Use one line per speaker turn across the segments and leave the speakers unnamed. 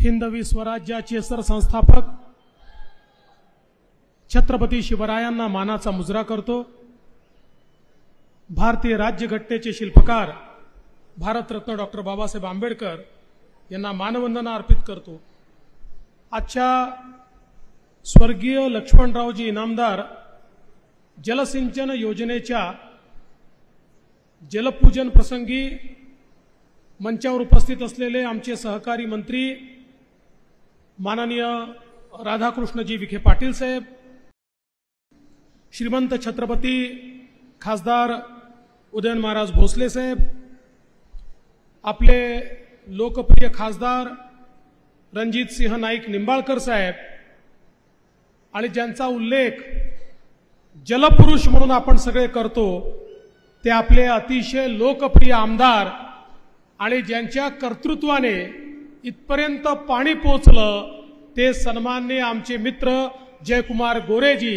हिंदवी स्वराज्याचे सरसंस्थापक छत्रपती शिवरायांना मानाचा मुजरा करतो। भारतीय राज्यघटनेचे शिल्पकार भारतरत्न डॉक्टर बाबासाहेब आंबेडकर यांना मानवंदना अर्पित करतो। आजच्या स्वर्गीय लक्ष्मणरावजी इनामदार जलसिंचन योजनेच्या जलपूजन प्रसंगी मंचावर उपस्थित असलेले आमचे सहकारी मंत्री माननीय राधाकृष्णजी विखे पाटील साहेब, श्रीमंत छत्रपती खासदार उदयन महाराज भोसले साहेब, आपले लोकप्रिय खासदार रणजित सिंह नाईक निंबाळकर साहेब, आणि ज्यांचा उल्लेख जलपुरुष म्हणून आपण सगळे करतो ते आपले अतिशय लोकप्रिय आमदार आणि ज्यांच्या कर्तृत्वाने इथपर्यंत पाणी पोहोचलं ते सन्माननीय आमचे मित्र जयकुमार गोरेजी,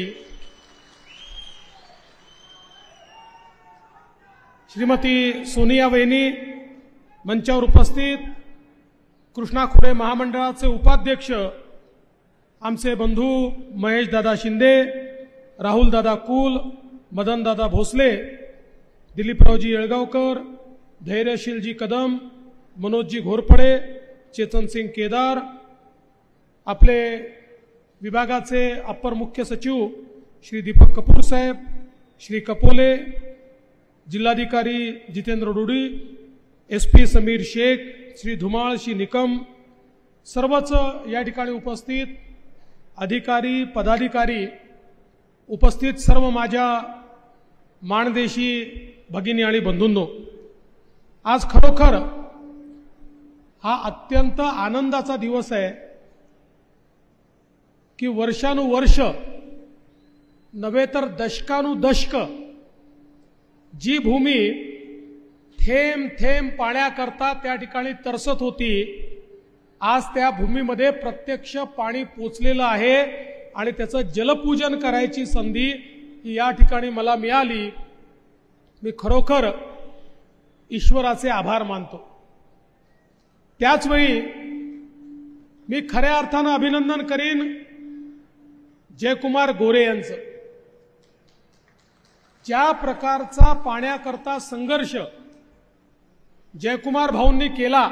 श्रीमती सोनिया वहिनी मंचावर उपस्थित, कृष्णा खोरे महामंडळाचे उपाध्यक्ष आमचे बंधू महेश दादा शिंदे, राहुल दादा कुल, मदन दादा भोसले, दिलीपरावजी येळगावकर, धैर्यशीलजी कदम, मनोजजी घोरपडे, चेतन सिंग केदार, आपले विभागाचे अप्पर मुख्य सचिव श्री दीपक कपूर साहेब, श्री कपोले, जिल्हाधिकारी जितेंद्र डुडी, एसपी समीर शेख, श्री धुमाळ, श्री निकम, सर्वच या ठिकाणी उपस्थित अधिकारी पदाधिकारी, उपस्थित सर्व माझ्या माणदेशी भगिनी आणि बंधूंनो, आज खरोखर हा अत्यंत आनंदाचा दिवस आहे की वर्षानुवर्ष नव्हे तर दशकानुदशक जी भूमी थेंब थेंब पाण्याकरता त्या ठिकाणी तरसत होती, आज त्या भूमीमध्ये प्रत्यक्ष पाणी पोचलेलं आहे आणि त्याचं जलपूजन करायची संधी या ठिकाणी मला मिळाली। मी खरोखर ईश्वराचे आभार मानतो। त्याचवेळी मी खऱ्या अर्थानं अभिनंदन करीन जयकुमार गोरे यांचं। ज्या प्रकारचा पाण्याकरता संघर्ष जयकुमार भाऊंनी केला,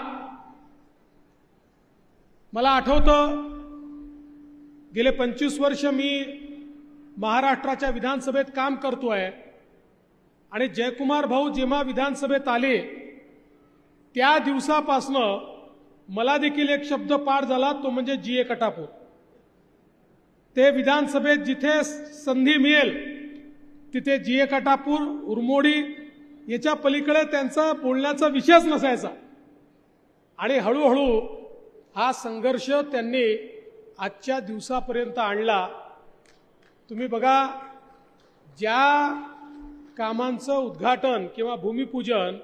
मला आठवतं गेले 25 वर्ष मी महाराष्ट्राच्या विधानसभेत काम करतोय आणि जयकुमार भाऊ जेव्हा विधानसभेत आले त्या दिवसापासनं मला देखील एक शब्द पाठ झाला, तो म्हणजे जीए कटापूर। ते विधानसभेत जिथे संधी मिळेल तिथे जीए कटापूर, उरमोडी याच्या पलीकडे त्यांचा बोलण्याचा विषयच नसायचा आणि हळूहळू हा संघर्ष त्यांनी आजच्या दिवसापर्यंत आणला। तुम्ही बघा, ज्या कामांचं उद्घाटन किंवा भूमिपूजन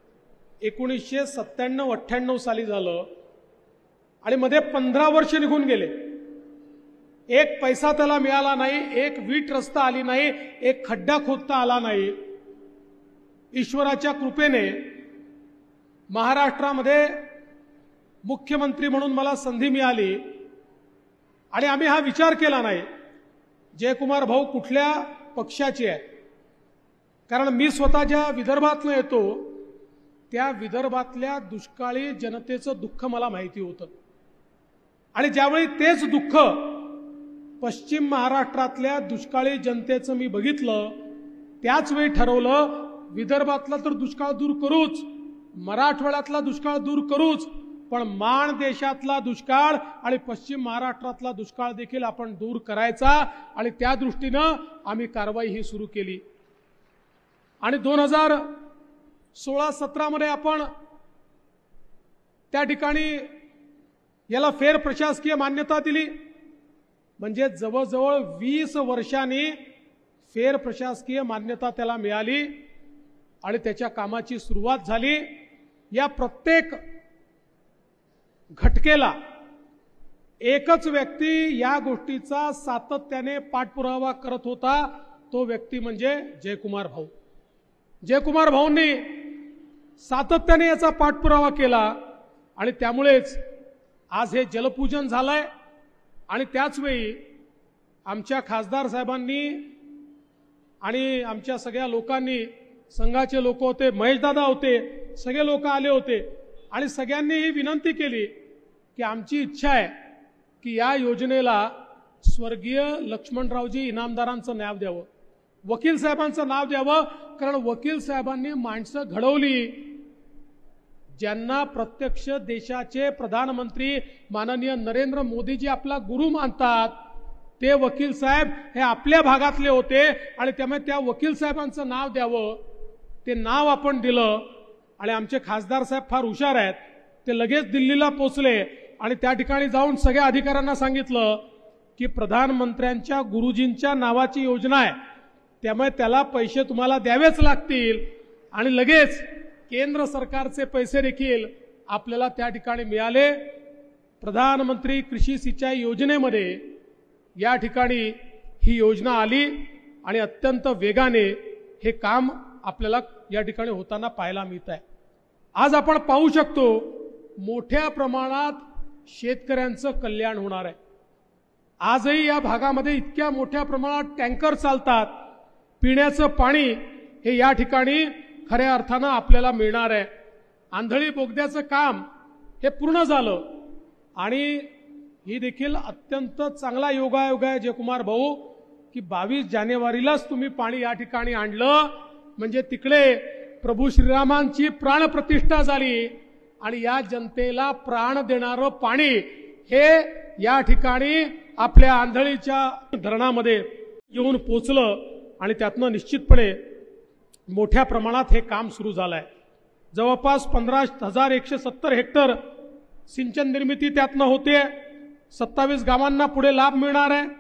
1997-98 साली झालं आणि मध्ये 15 वर्ष निघून गेले, एक पैसा त्याला मिळाला नाही, एक वीट रस्ता आली नाही, एक खड्डा खोदता आला नाही। ईश्वराच्या कृपेने महाराष्ट्रामध्ये मुख्यमंत्री म्हणून मला संधी मिळाली आणि आम्ही हा विचार केला नाही जयकुमार भाऊ कुठल्या पक्षाचे आहे, कारण मी स्वतः ज्या विदर्भातनं येतो त्या विदर्भातल्या दुष्काळी जनतेचं दुःख मला माहिती होतं आणि ज्यावेळी तेच दुःख पश्चिम महाराष्ट्रातल्या दुष्काळी जनतेचं मी बघितलं, त्याच वेळी ठरवलं विदर्भातला तर दुष्काळ दूर करूच, मराठवाड्यातला दुष्काळ दूर करूच, पण माण देशातला दुष्काळ आणि पश्चिम महाराष्ट्रातला दुष्काळ देखील आपण दूर करायचा आणि त्या दृष्टीनं आम्ही कारवाई ही सुरू केली। आणि 2016-17 मध्ये आपण त्या ठिकाणी याला फेर प्रशासकीय मान्यता दिली, म्हणजे जवळजवळ 20 वर्षांनी फेर प्रशासकीय मान्यता त्याला मिळाली आणि त्याच्या कामाची सुरुवात झाली। या प्रत्येक घटकेला एकच व्यक्ती या गोष्टीचा सातत्याने पाठपुरावा करत होता, तो व्यक्ती म्हणजे जयकुमार भाऊ। जयकुमार भाऊंनी सातत्याने याचा पाठपुरावा केला आणि त्यामुळेच आज हे जलपूजन झालंय आणि त्याच वेळी आमच्या खासदार साहेबांनी आणि आमच्या सगळ्या लोकांनी, संघाचे लोक होते, महेशदादा होते, सगळे लोक आले होते आणि सगळ्यांनी ही विनंती केली की आमची इच्छा आहे की या योजनेला स्वर्गीय लक्ष्मणरावजी इनामदारांचं नाव द्यावं, वकील साहेबांचं नाव द्यावं, कारण वकील साहेबांनी माणसं घडवली ज्यांना प्रत्यक्ष देशाचे प्रधानमंत्री माननीय नरेंद्र मोदीजी आपला गुरु मानतात. ते वकील साहेब हे आपल्या भागातले होते आणि त्यामुळे त्या वकील साहेबांचं नाव द्यावं, ते नाव आपण दिलं. आणि आमचे खासदार साहेब फार हुशार आहेत, ते लगेच दिल्लीला पोहोचले आणि त्या ठिकाणी जाऊन सगळ्या अधिकाऱ्यांना सांगितलं की प्रधानमंत्र्यांच्या गुरुजींच्या नावाची योजना आहे, त्यामुळे त्याला पैसे तुम्हाला द्यावेच लागतील. आणि लगेच केंद्र सरकारचे पैसे देखील आपल्याला त्या ठिकाणी मिळाले. प्रधानमंत्री कृषी सिंचाई योजनेमध्ये या ठिकाणी ही योजना आली आणि अत्यंत वेगाने हे काम आपल्याला या ठिकाणी होताना पाहायला मिळत आहे. आज आपण पाहू शकतो मोठ्या प्रमाणात शेतकऱ्यांचं कल्याण होणार आहे. आजही या भागामध्ये इतक्या मोठ्या प्रमाणात टँकर चालतात, पिण्याचं पाणी हे या ठिकाणी खऱ्या अर्थानं आपल्याला मिळणार आहे. आंधळी बोगद्याचं काम हे पूर्ण झालं आणि ही देखील अत्यंत चांगला योगायोग आहे जयकुमार भाऊ की 22 जानेवारीलाच तुम्ही पाणी या ठिकाणी आणलं, म्हणजे तिकडे प्रभू श्रीरामांची प्राणप्रतिष्ठा झाली आणि या जनतेला प्राण देणारं पाणी हे या ठिकाणी आपल्या आंधळीच्या धरणामध्ये येऊन पोचलं आणि त्यातनं निश्चितपणे मोठ्या प्रमाणात हे काम सुरू झालंय. जवळपास 15,170 हेक्टर सिंचन निर्मिती त्यातनं होते. 27 गावांना पुढे लाभ मिळणार आहे.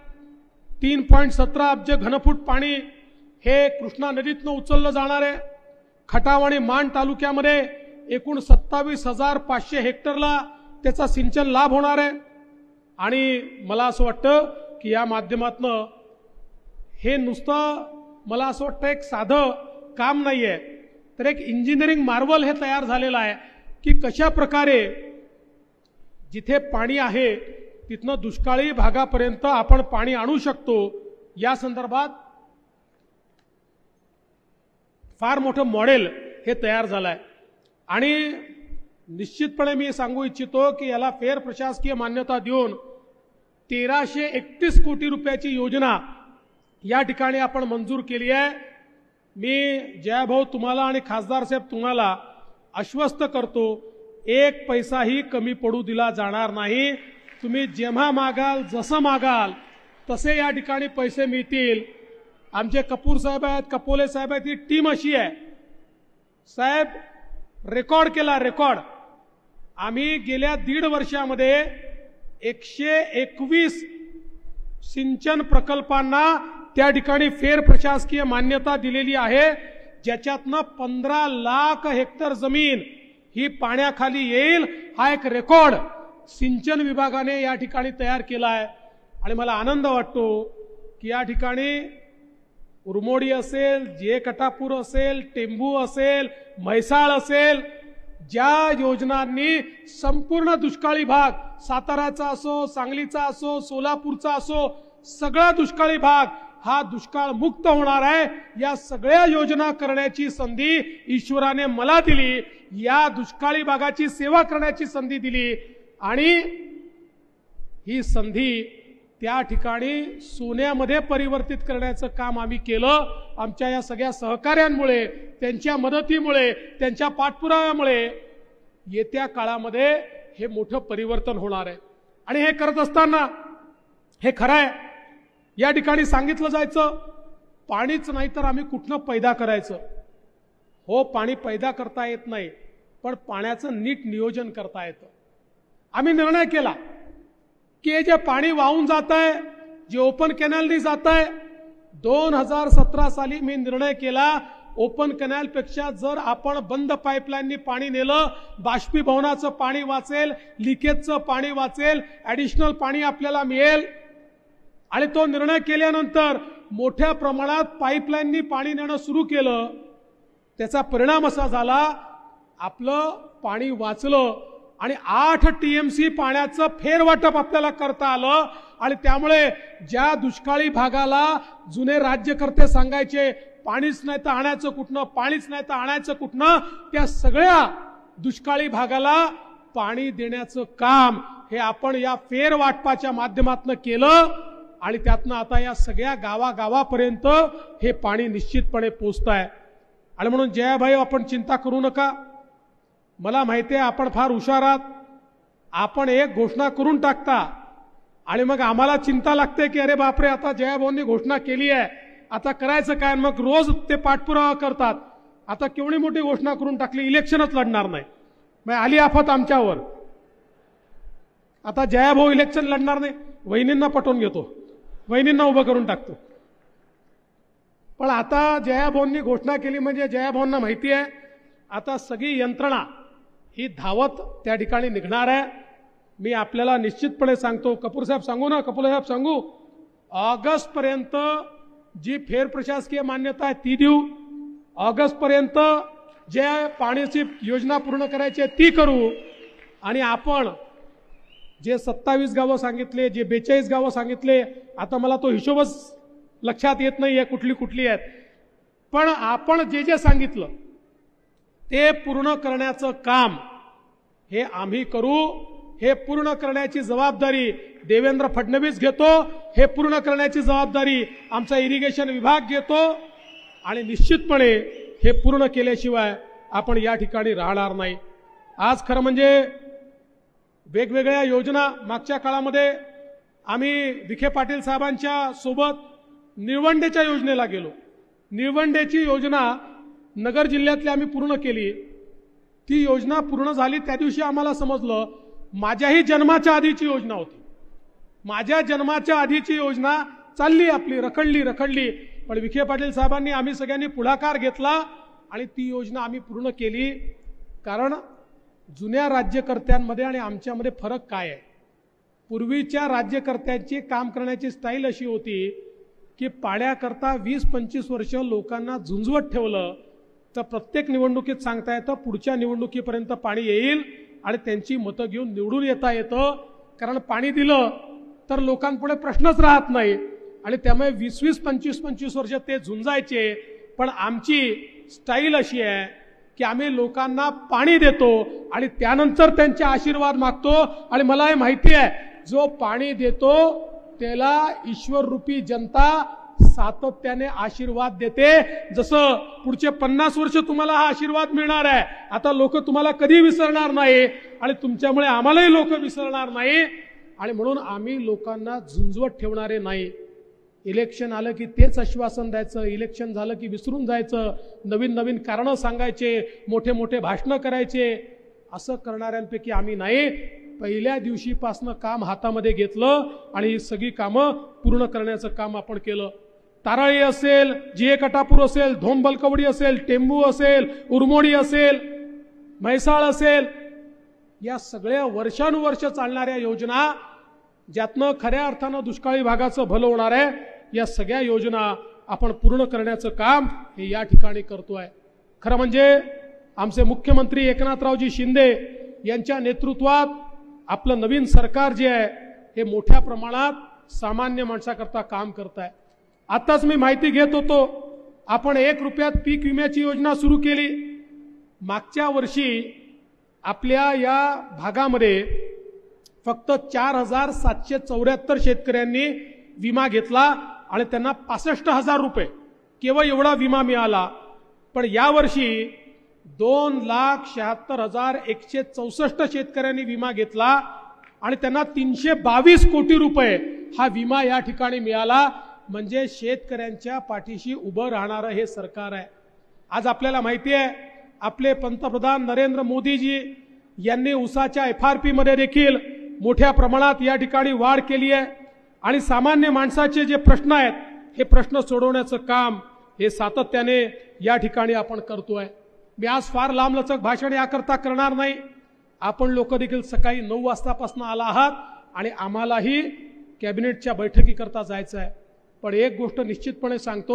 3.17 अब्ज घनफूट पाणी हे कृष्णा नदीतनं उचललं जाणार आहे. खटाव आणि माण तालुक्यामध्ये एकूण 27,500 हेक्टरला त्याचा सिंचन लाभ होणार आहे. आणि मला असं वाटतं की या माध्यमातनं हे नुसतं मला असं वाटतं एक साधं काम नाहीये, तर एक इंजिनिअरिंग मार्वल हे तयार झालेलं आहे की कशा प्रकारे जिथे पाणी आहे तिथनं दुष्काळी भागापर्यंत आपण पाणी आणू शकतो. या संदर्भात फार मोठं मॉडेल हे तयार झालंय आणि निश्चितपणे मी सांगू इच्छितो की याला फेर प्रशासकीय मान्यता देऊन 1331 कोटी रुपयाची योजना या ठिकाणी आपण मंजूर केली आहे. मी जयभाऊ तुम्हाला आणि खासदार साहेब तुम्हाला आश्वस्त करतो, एक पैसाही कमी पडू दिला जाणार नाही. तुम्ही जेव्हा मागाल, जसं मागाल तसे या ठिकाणी पैसे मिळतील. आमचे कपूर साहेब आहेत, कपोले साहेब आहेत, ही टीम अशी आहे साहेब, रेकॉर्ड केला रेकॉर्ड. आम्ही गेल्या 1.5 वर्षामध्ये 121 सिंचन प्रकल्पांना त्या ठिकाणी फेर प्रशासकीय मान्यता दिलेली आहे, ज्याच्यातनं 15 लाख हेक्टर जमीन ही पाण्याखाली येईल. हा एक रेकॉर्ड सिंचन विभागाने या ठिकाणी तयार केला आहे आणि मला आनंद वाटतो की या ठिकाणी उरमोडी असेल, जे कटापूर असेल, टेंभू असेल, म्हैसाळ असेल, ज्या योजनांनी संपूर्ण दुष्काळी भाग, साताराचा असो, सांगलीचा असो, सोलापूरचा असो, सगळा दुष्काळी भाग हा दुष्काळ मुक्त होणार आहे. या सगळ्या योजना करण्याची संधी ईश्वराने मला दिली, या दुष्काळी भागाची सेवा करण्याची संधी दिली आणि ही संधी त्या ठिकाणी सोन्यामध्ये परिवर्तित करण्याचं काम आम्ही केलं. आमच्या या सगळ्या सहकार्यांमुळे, त्यांच्या मदतीमुळे, त्यांच्या पाठपुराव्यामुळे येत्या काळामध्ये हे मोठं परिवर्तन होणार आहे. आणि हे करत असताना हे खरं आहे, या ठिकाणी सांगितलं जायचं पाणीच नाही तर आम्ही कुठनं पैदा करायचं. हो, पाणी पैदा करता येत नाही, पण पाण्याचं नीट नियोजन करता येतं. आम्ही निर्णय केला की हे जे पाणी वाहून जात आहे, जे ओपन कॅनलनी जात आहे, 2017 साली मी निर्णय केला ओपन कॅनलपेक्षा जर आपण बंद पाईपलाईननी पाणी नेलं, बाष्पीभवनाचं पाणी वाचेल, लिकेजचं पाणी वाचेल, ॲडिशनल पाणी आपल्याला मिळेल. आणि तो निर्णय केल्यानंतर मोठ्या प्रमाणात पाईपलाईननी पाणी नेणं सुरू केलं. त्याचा परिणाम असा झाला, आपलं पाणी वाचलं आणि 8 टीएमसी पाण्याचं फेरवाटप आपल्याला करता आलं। आणि त्यामुळे ज्या दुष्काळी भागाला जुने राज्यकर्ते सांगायचे पाणीच नाही तर आणायचं कुठनं, पाणीच नाही तर आणायचं कुठनं, त्या सगळ्या दुष्काळी भागाला पाणी देण्याचं काम हे आपण या फेरवाटपाच्या माध्यमातून केलं। आणि त्यातनं आता या सगळ्या गावागावापर्यंत हे पाणी निश्चितपणे पोहोचतंय। आणि म्हणून जयाभाई आपण चिंता करू नका, मला माहिती आहे आपण फार हुशार आहात, आपण एक घोषणा करून टाकता आणि मग आम्हाला चिंता लागते की अरे बापरे आता जयाभाऊंनी घोषणा केली आहे आता करायचं काय, मग रोज ते पाठपुरावा करतात। आता केवढी मोठी घोषणा करून टाकली, इलेक्शनच लढणार नाही, मग आली आफत आमच्यावर। आता जयाभाऊ इलेक्शन लढणार नाही, वहिनींना पटवून घेतो, वहिनींना उभं करून टाकतो। पण आता जयाभाऊंनी घोषणा केली म्हणजे जयाभाऊंना माहिती आहे आता सगळी यंत्रणा ही धावत त्या ठिकाणी निघणार आहे। मी आपल्याला निश्चितपणे सांगतो, कपूर साहेब सांगू ना, कपूर साहेब सांगू, ऑगस्ट पर्यंत जी फेरप्रशासकीय मान्यता आहे ती देऊ, ऑगस्ट पर्यंत जे पाण्याची योजना पूर्ण करायची आहे ती करू। आणि आपण जे 27 गावं सांगितले, जे 42 गावं सांगितले, आता मला तो हिशोबच लक्षात येत नाहीये कुठली कुठली आहेत, पण आपण जे जे सांगितलं ते पूर्ण करण्याचं काम हे आम्ही करू। हे पूर्ण करण्याची जबाबदारी देवेंद्र फडणवीस घेतो, हे पूर्ण करण्याची जबाबदारी आमचा इरिगेशन विभाग घेतो। आणि निश्चितपणे हे पूर्ण केल्याशिवाय आपण या ठिकाणी राहणार नाही। आज खरं म्हणजे वेगवेगळ्या योजना मागच्या काळामध्ये आम्ही विखे पाटील साहेबांच्या सोबत निळवंडेच्या योजनेला गेलो, निळवंडेची योजना नगर जिल्ह्यातली आम्ही पूर्ण केली। ती योजना पूर्ण झाली त्या दिवशी आम्हाला समजलं माझ्याही जन्माच्या आधीची योजना होती, माझ्या जन्माच्या आधीची योजना चालली आपली रखडली, पण विखे पाटील साहेबांनी आम्ही सगळ्यांनी पुढाकार घेतला आणि ती योजना आम्ही पूर्ण केली। कारण जुन्या राज्यकर्त्यांमध्ये आणि आमच्यामध्ये फरक काय आहे, पूर्वीच्या राज्यकर्त्यांची काम करण्याची स्टाईल अशी होती की पाण्याकरता 20-25 वर्ष लोकांना झुंजवत ठेवलं तर प्रत्येक निवडणुकीत सांगता येतं पुढच्या निवडणुकीपर्यंत पाणी येईल आणि त्यांची मतं घेऊन निवडून येता येतं। कारण पाणी दिलं तर लोकांपुढे प्रश्नच राहत नाही आणि त्यामुळे 20-25 वर्ष ते झुंजायचे। पण आमची स्टाईल अशी आहे की आम्ही लोकांना पाणी देतो आणि त्यानंतर त्यांचे आशीर्वाद मागतो। आणि मला हे माहिती आहे जो पाणी देतो त्याला ईश्वर रूपी जनता सातत्याने आशीर्वाद देते। जसं पुढचे 50 वर्ष तुम्हाला हा आशीर्वाद मिळणार आहे, आता लोक तुम्हाला कधी विसरणार नाही आणि तुमच्यामुळे आम्हालाही लोक विसरणार नाही। आणि म्हणून आम्ही लोकांना झुंजवत ठेवणारे नाही। इलेक्शन आलं की तेच आश्वासन द्यायचं, इलेक्शन झालं की विसरून जायचं, नवीन नवीन कारणं सांगायचे, मोठे मोठे भाषणं करायचे, असं करणाऱ्यांपैकी आम्ही नाही। पहिल्या दिवशीपासनं काम हातामध्ये घेतलं आणि ही सगळी कामं पूर्ण करण्याचं काम आपण केलं। तारळी असेल, जीए कटापूर असेल, धोम बलकवडी असेल, टेंबू असेल, उरमोडी असेल, म्हैसाळ असेल, या सगळ्या वर्षानुवर्ष चालणाऱ्या योजना ज्यातनं खऱ्या अर्थानं दुष्काळी भागाचं भलं होणार आहे, या सगळ्या योजना आपण पूर्ण करण्याचं काम हे या ठिकाणी करतोय। खरं म्हणजे आमचे मुख्यमंत्री एकनाथरावजी शिंदे यांच्या नेतृत्वात आपलं नवीन सरकार जे आहे हे मोठ्या प्रमाणात सामान्य माणसाकरता काम करत आहे। आताच मी माहिती घेत होतो आपण 1 रुपयात पीक विम्याची योजना सुरू केली। मागच्या वर्षी आपल्या या भागामध्ये फक्त 4774 शेतकऱ्यांनी विमा घेतला आणि त्यांना 65,000 रुपये केवळ एवढा विमा मिळाला। पण यावर्षी 2,76,164 शेतकऱ्यांनी विमा घेतला आणि त्यांना 322 कोटी रुपये हा विमा या ठिकाणी मिळाला। म्हणजे शेतकऱ्यांच्या पाठीशी उभं राहणारं हे सरकार आहे। आज आपल्याला माहिती आहे आपले पंतप्रधान नरेंद्र मोदीजी यांनी ऊसाच्या FRP मध्ये देखील मोठ्या प्रमाणात या ठिकाणी वाढ केली आहे आणि सामान्य माणसाचे जे प्रश्न आहेत हे प्रश्न सोडवण्याचं काम हे सातत्याने या ठिकाणी आपण करतोय। मी आज फार लांबलचक भाषण याकरता करणार नाही, आपण लोक देखील सकाळी 9 वाजतापासून आला आहात आणि आम्हालाही कॅबिनेटच्या बैठकीकरता जायचं आहे। पण एक गोष्ट निश्चितपणे सांगतो,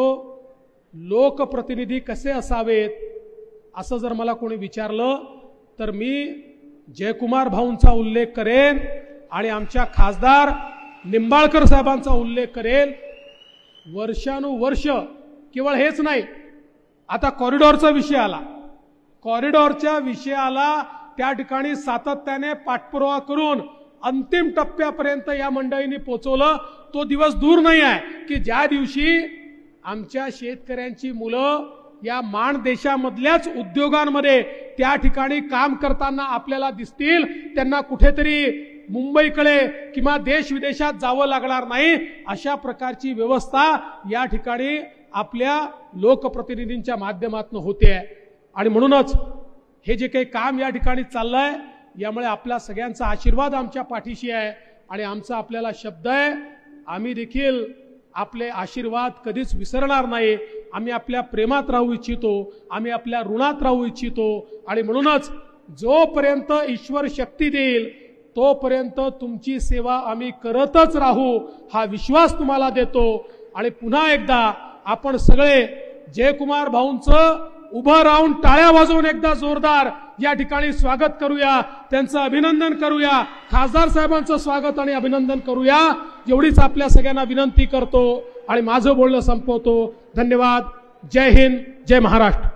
लोकप्रतिनिधी कसे असावेत असं जर मला कोणी विचारलं तर मी जयकुमार भाऊंचा उल्लेख करेन आणि आमच्या खासदार निंबाळकर साहेबांचा उल्लेख करेल। वर्षानुवर्ष केवळ हेच नाही, आता कॉरिडॉरचा विषय आला, कॉरिडॉरच्या विषयाला त्या ठिकाणी सातत्याने पाठपुरावा करून अंतिम टप्प्यापर्यंत या मंडळींनी पोहोचवलं। तो दिवस दूर नाही आहे की ज्या दिवशी आमच्या शेतकऱ्यांची मुलं या मान देशामधल्याच उद्योगांमध्ये त्या ठिकाणी काम करताना आपल्याला दिसतील, त्यांना कुठेतरी मुंबईकडे किंवा देश विदेशात जावं लागणार नाही, अशा प्रकारची व्यवस्था या ठिकाणी आपल्या लोकप्रतिनिधींच्या माध्यमातून होते आहे। आणि म्हणूनच हे जे काही काम या ठिकाणी चाललंय, यामुळे आपल्या सगळ्यांचा आशीर्वाद आमच्या पाठीशी आहे आणि आमचा आपल्याला शब्द आहे, आम्ही देखील आपले आशीर्वाद कधीच विसरणार नाही। आम्ही आपल्या प्रेमात राहू इच्छितो, आम्ही आपल्या ऋणात राहू इच्छितो आणि म्हणूनच जोपर्यंत ईश्वर शक्ती देईल तोपर्यंत तुमची सेवा आम्ही करतच राहू, हा विश्वास तुम्हाला देतो। आणि पुन्हा एकदा आपण सगळे जयकुमार भाऊंचं उभं राहून टाळ्या वाजवून एकदा जोरदार या ठिकाणी स्वागत करूया, त्यांचं अभिनंदन करूया, खासदार साहेबांचं स्वागत आणि अभिनंदन करूया, एवढीच आपल्या सगळ्यांना विनंती करतो आणि माझं बोलणं संपवतो। धन्यवाद। जय हिंद, जय महाराष्ट्र।